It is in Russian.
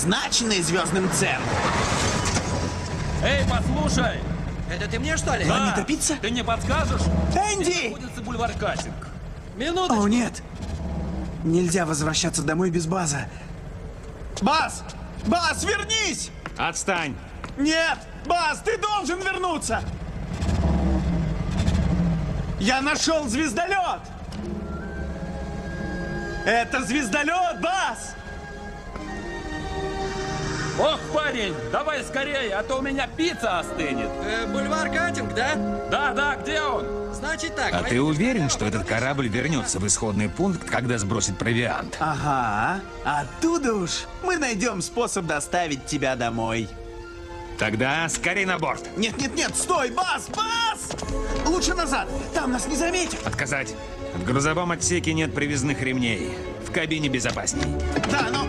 предназначенные звездным центром. Эй, послушай! Это ты мне, что ли? Вам не торопиться? Ты не подскажешь? Энди! Где находится бульвар Каттинг? Минуточку. О, нет. Нельзя возвращаться домой без База. Баз! Баз, вернись! Отстань! Нет! Баз, ты должен вернуться! Я нашел звездолет! Это звездолет, Баз! Ох, парень, давай скорее, а то у меня пицца остынет. Бульвар Каттинг, да? Да, где он? Значит так. А ты уверен, что этот корабль вернется в исходный пункт, когда сбросит провиант? Ага, оттуда уж мы найдем способ доставить тебя домой. Тогда скорей на борт. Нет, стой, Баз, Баз! Лучше назад, там нас не заметят. Отказать. В грузовом отсеке нет привязных ремней. В кабине безопасней. Да, но